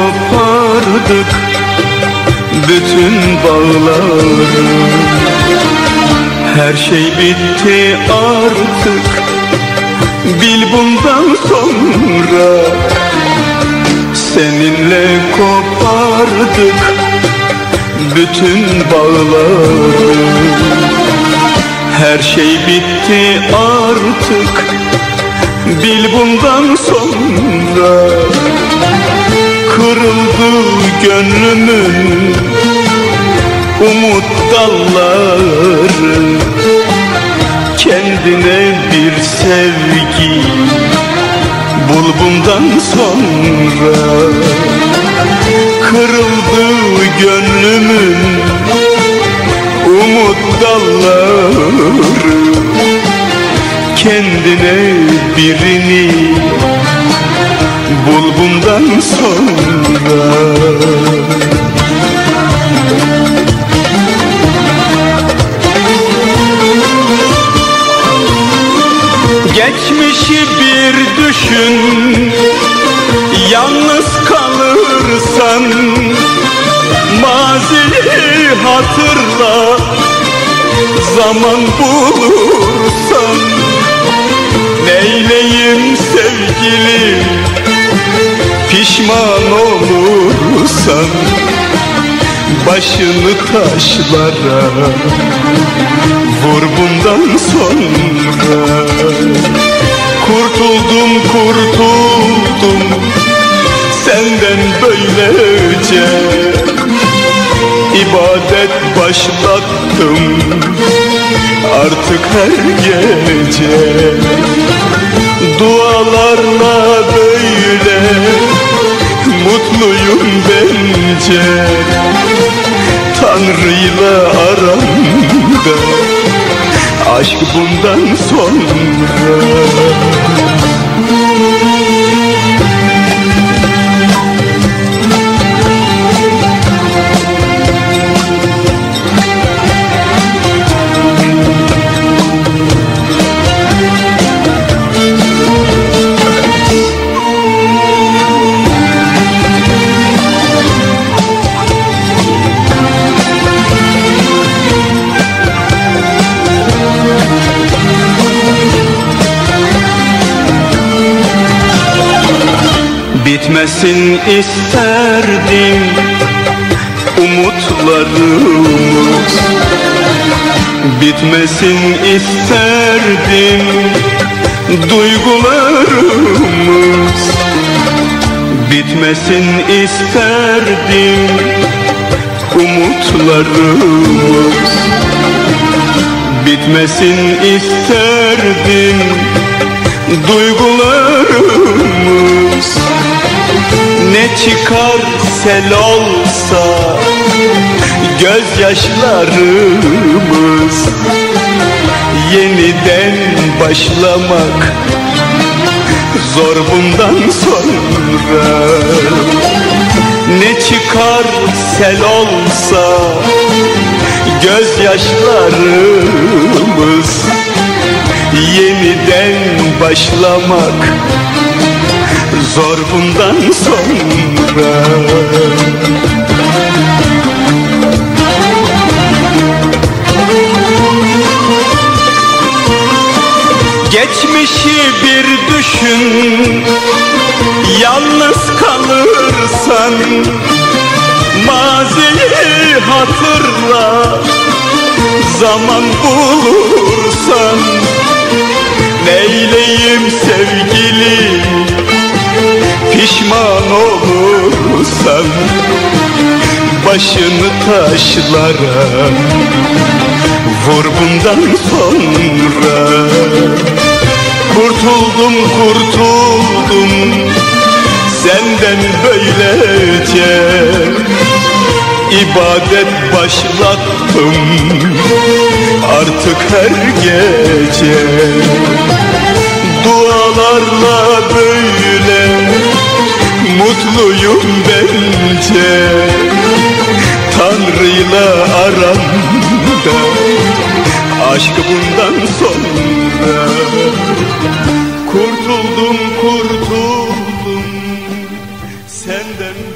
kopardık bütün bağları. Her şey bitti artık, bil bundan sonra. Seninle kopardık bütün bağları. Her şey bitti artık, bil bundan sonra. Kırıldı gönlümün umut dalları. Kendine bir sevgi bul bundan sonra. Kırıldı gönlümün umut dalları. Kendine birini bul bundan sonra. Geçmişi bir düşün, yalnız kalırsan. Maziyi hatırla, zaman bulursan. Neyleyim sevgilim, pişman olursan. Başını taşlara vur bundan sonra. Kurtuldum senden böylece. İbadet başlattım artık her gece. Dualarla böyle mutluyum bence. Tanrı'yla aramda aşk bundan sonra. Bitmesin isterdim umutlarımız. Bitmesin isterdim duygularımız. Bitmesin isterdim umutlarımız. Bitmesin isterdim duygularımız. Ne çıkar sel olsa gözyaşlarımız. Yeniden başlamak zor bundan sonra. Ne çıkar sel olsa gözyaşlarımız. Yeniden başlamak zor bundan sonra. Geçmişi bir düşün, yalnız kalırsan. Maziyi hatırla, zaman bulursan. Neyleyim sevgilim, pişman olursan. Başını taşlara vur bundan sonra. Kurtuldum senden böylece. İbadet başlattım artık her gece. Dualarla böyle mutluyum bence. Tanrı'yla aramda aşk bundan sonra. Kurtuldum senden